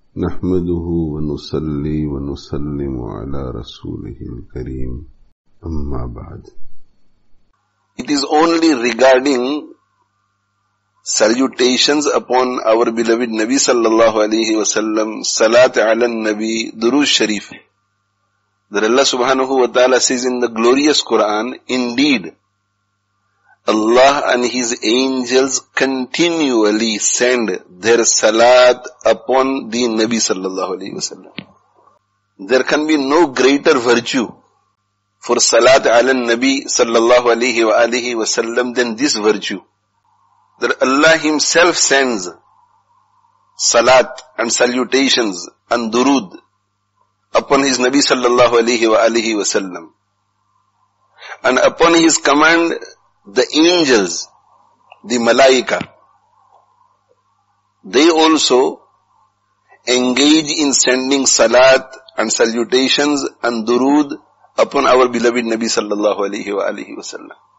نحمده ونصلي ونسلم على رسوله الكريم أما بعد. It is only regarding salutations upon our beloved Nabi sallallahu alayhi wa sallam, salat ala Nabi, Durood Sharif, that Allah subhanahu wa ta'ala says in the glorious Quran, indeed, Allah and His angels continually send their salat upon the Nabi sallallahu alayhi wa sallam. There can be no greater virtue for salat ala Nabi sallallahu alayhi wa sallam than this virtue. That Allah Himself sends salat and salutations and durood upon His Nabi sallallahu alayhi wa sallam. And upon His command, the angels, the malaika, they also engage in sending salat and salutations and durood upon our beloved Nabi sallallahu alayhi wa sallam.